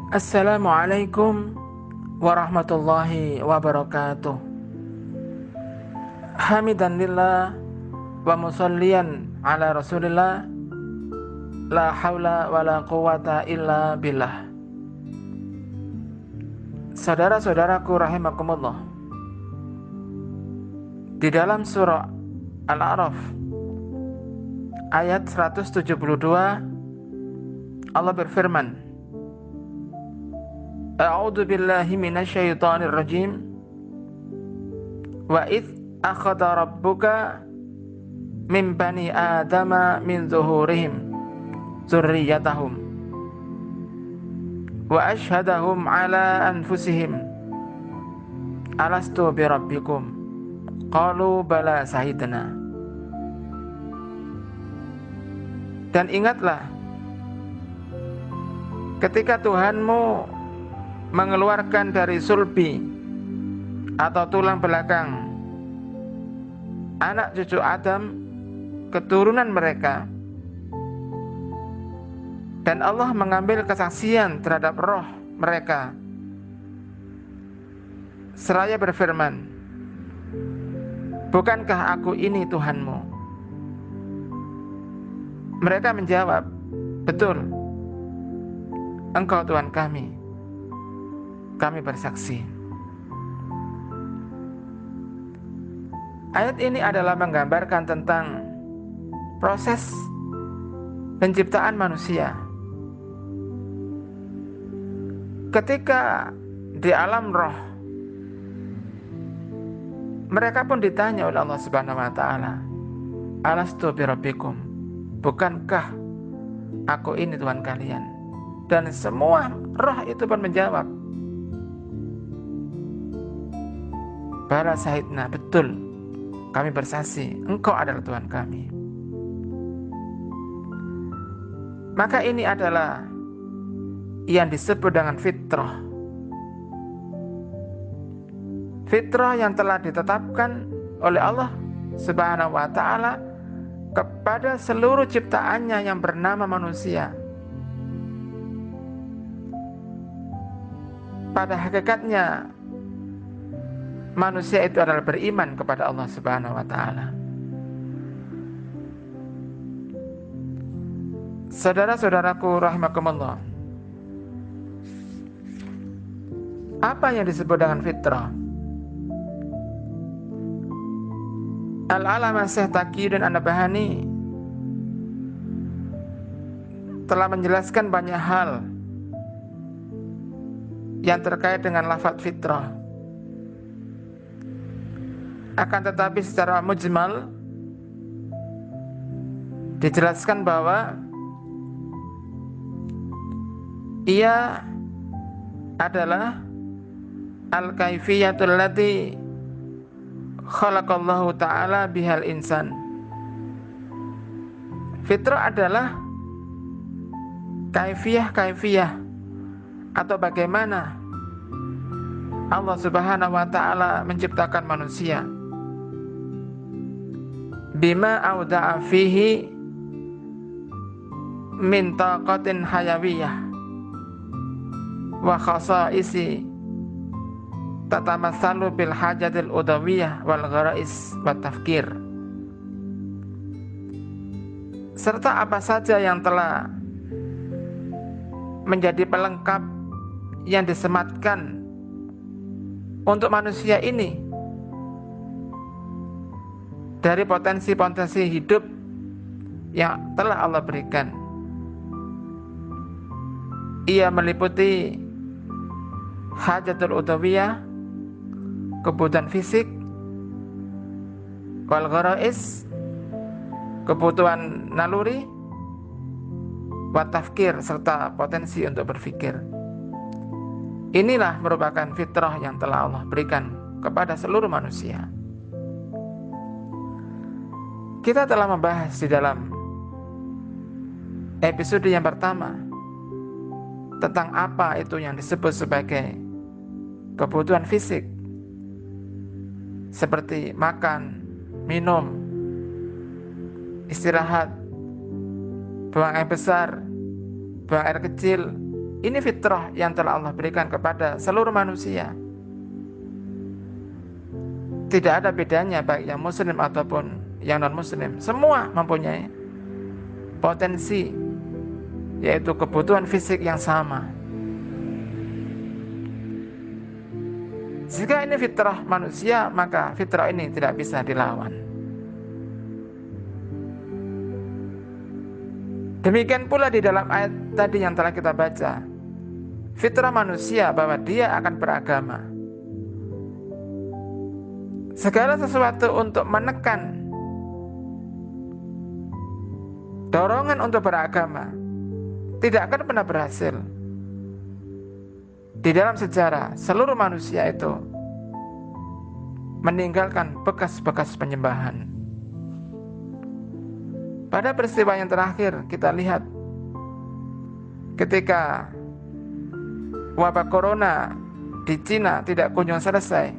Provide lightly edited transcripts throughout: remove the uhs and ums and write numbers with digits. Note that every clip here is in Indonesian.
Assalamualaikum warahmatullahi wabarakatuh. Hamidan lillah wa musalliyan ala rasulillah. La haula wa la quwata illa billah. Saudara-saudaraku rahimakumullah, di dalam surah Al-A'raf ayat 172 Allah berfirman, A'udzu billahi minasyaitonir rajim. Wa idz akhadha rabbuka min bani adama min zuhurihim dzurriyyatahum wa asyhadahum ala anfusihim alastu birabbikum qalu bala sahidna. Dan ingatlah ketika Tuhanmu mengeluarkan dari sulbi atau tulang belakang anak cucu Adam, keturunan mereka, dan Allah mengambil kesaksian terhadap roh mereka seraya berfirman, bukankah aku ini Tuhanmu? Mereka menjawab, betul, Engkau Tuhan kami bersaksi. Ayat ini adalah menggambarkan tentang proses penciptaan manusia. Ketika di alam roh, mereka pun ditanya oleh Allah Subhanahu wa taala, alastu birabbikum, bukankah aku ini Tuhan kalian? Dan semua roh itu pun menjawab, bala sahidna, betul, kami bersaksi, Engkau adalah Tuhan kami. Maka ini adalah yang disebut dengan fitrah. Fitrah yang telah ditetapkan oleh Allah Subhanahu wa taala kepada seluruh ciptaannya yang bernama manusia. Pada hakikatnya manusia itu adalah beriman kepada Allah Subhanahu wa taala. Saudara-saudaraku rahimakumullah, apa yang disebut dengan fitrah? Al-Allamah Syekh Taqiyuddin An-Nabhani telah menjelaskan banyak hal yang terkait dengan lafaz fitrah. Akan tetapi secara mujmal dijelaskan bahwa ia adalah al-kaifiyatul lati khalaqallahu ta'ala bihal insan. Fitrah adalah kaifiyah atau bagaimana Allah Subhanahu wa ta'ala menciptakan manusia. Bima auda'a fihi min taqatin hayawiyah wa khasaisi tatamatsalu bil hajatil udawiyah wal gharais wat tafkir, serta apa saja yang telah menjadi pelengkap yang disematkan untuk manusia ini dari potensi-potensi hidup yang telah Allah berikan. Ia meliputi hajatul udawiyah, kebutuhan fisik, wal gharais, kebutuhan naluri, wa tafkir, serta potensi untuk berpikir. Inilah merupakan fitrah yang telah Allah berikan kepada seluruh manusia. Kita telah membahas di dalam episode yang pertama tentang apa itu yang disebut sebagai kebutuhan fisik, seperti makan, minum, istirahat, buang air besar, buang air kecil, Ini fitrah yang telah Allah berikan kepada seluruh manusia. Tidak ada bedanya baik yang muslim ataupun yang non-muslim. Semua mempunyai potensi, yaitu kebutuhan fisik yang sama. Jika ini fitrah manusia, maka fitrah ini tidak bisa dilawan. Demikian pula di dalam ayat tadi yang telah kita baca, fitrah manusia bahwa dia akan beragama. Segala sesuatu untuk menekan dorongan untuk beragama tidak akan pernah berhasil. Di dalam sejarah, seluruh manusia itu meninggalkan bekas-bekas penyembahan. Pada peristiwa yang terakhir kita lihat ketika wabah corona di Cina tidak kunjung selesai,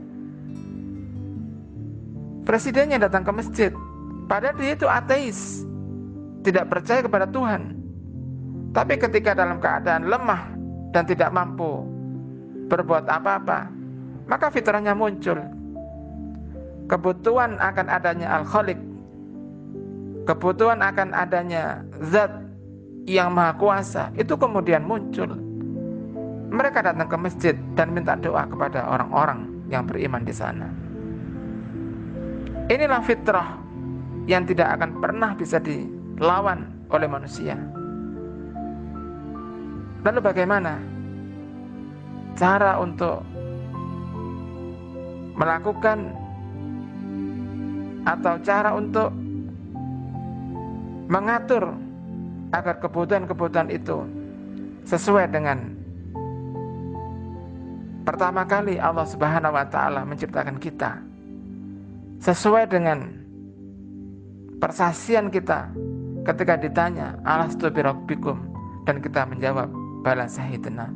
presidennya datang ke masjid, padahal dia itu ateis, tidak percaya kepada Tuhan. Tapi ketika dalam keadaan lemah dan tidak mampu berbuat apa-apa, maka fitrahnya muncul. Kebutuhan akan adanya Al-Khaliq, kebutuhan akan adanya Zat yang Maha Kuasa, itu kemudian muncul. Mereka datang ke masjid dan minta doa kepada orang-orang yang beriman di sana. Inilah fitrah yang tidak akan pernah bisa dilawan oleh manusia. Lalu bagaimana cara untuk melakukan atau cara untuk mengatur agar kebutuhan-kebutuhan itu sesuai dengan pertama kali Allah Subhanahu wa taala menciptakan kita, sesuai dengan persaksian kita ketika ditanya alastu birabbikum, dan kita menjawab bala syahidna.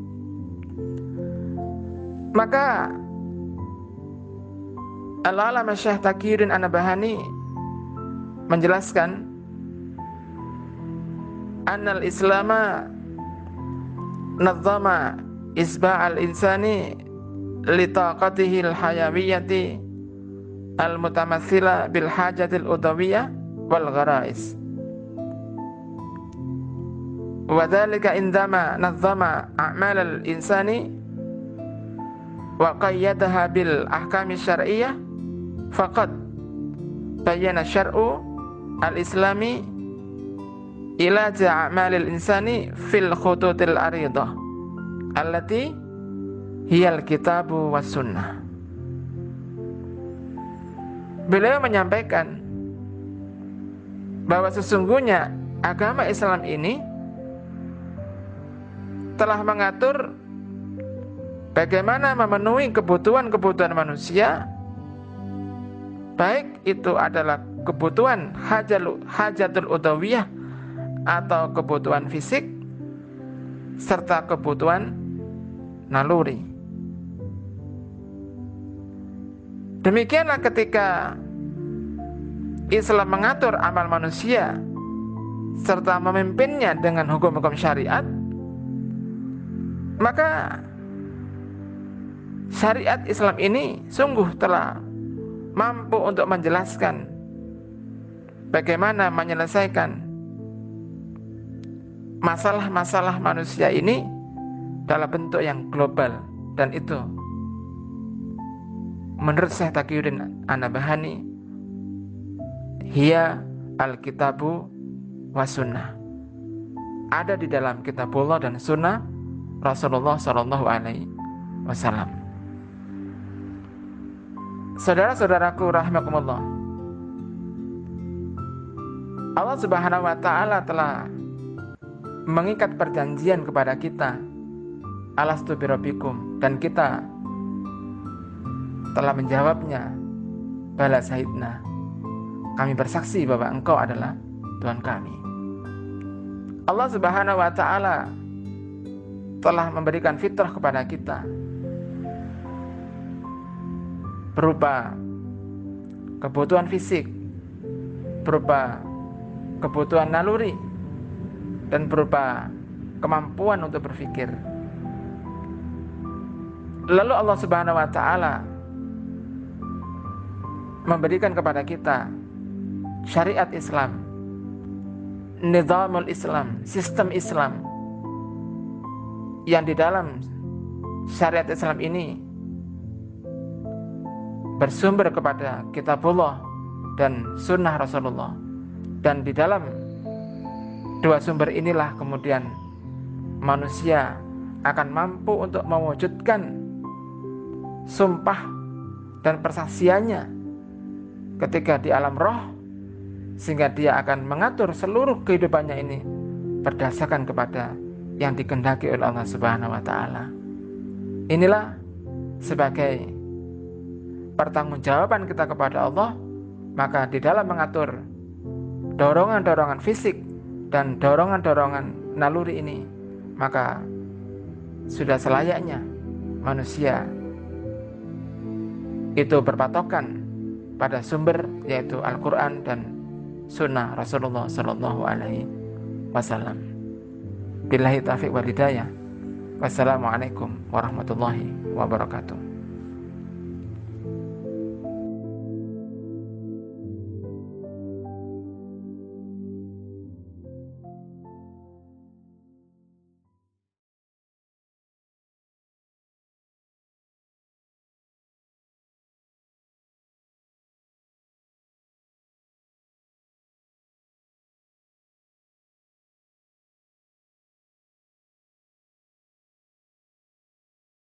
Maka Al-Alama Syekh Taqiyuddin An-Nabhani menjelaskan annal islama nazzama isba'al insani li taqatihi al-hayawiyyati al-mutamathila bil hajatil udawiyah wal gharais. Wa dzalika indama nazzama a'mal al-insani wa qayyadaha bil ahkami syar'iyyah faqad bayyana syar'u al-islami ilaja a'malil insani fil khututil aridah allati hiyal kitabu was sunnah. Beliau menyampaikan bahwa sesungguhnya agama Islam ini telah mengatur bagaimana memenuhi kebutuhan-kebutuhan manusia, baik itu adalah kebutuhan hajatul udawiyah atau kebutuhan fisik, serta kebutuhan naluri. Demikianlah ketika Islam mengatur amal manusia serta memimpinnya dengan hukum-hukum syariat, maka syariat Islam ini sungguh telah mampu untuk menjelaskan bagaimana menyelesaikan masalah-masalah manusia ini dalam bentuk yang global. Dan itu menurut Syekh Taqiyuddin An-Nabhani hiya al-kitabu wa sunnah, ada di dalam kitabullah dan sunnah Rasulullah sallallahu alaihi wasallam. Saudara-saudaraku rahimakumullah, Allah Subhanahu wa taala telah mengikat perjanjian kepada kita, alastu birabbikum, dan kita telah menjawabnya, bala syahidna, kami bersaksi bahwa engkau adalah Tuhan kami. Allah Subhanahu wa taala telah memberikan fitrah kepada kita berupa kebutuhan fisik, berupa kebutuhan naluri, dan berupa kemampuan untuk berpikir. Lalu Allah Subhanahu wa taala memberikan kepada kita syariat Islam, nizamul Islam, sistem Islam, yang di dalam syariat Islam ini bersumber kepada kitabullah dan sunnah Rasulullah. Dan di dalam dua sumber inilah kemudian manusia akan mampu untuk mewujudkan sumpah dan persaksiannya ketika di alam roh, sehingga dia akan mengatur seluruh kehidupannya ini berdasarkan kepada yang dikehendaki oleh Allah Subhanahu wa taala. Inilah sebagai pertanggungjawaban kita kepada Allah. Maka di dalam mengatur dorongan-dorongan fisik dan dorongan-dorongan naluri ini, maka sudah selayaknya manusia itu berpatokan pada sumber, yaitu Al-Quran dan Sunnah Rasulullah Sallallahu Alaihi Wasallam. Billahi taufiq wal hidayah. Wassalamualaikum warahmatullahi wabarakatuh.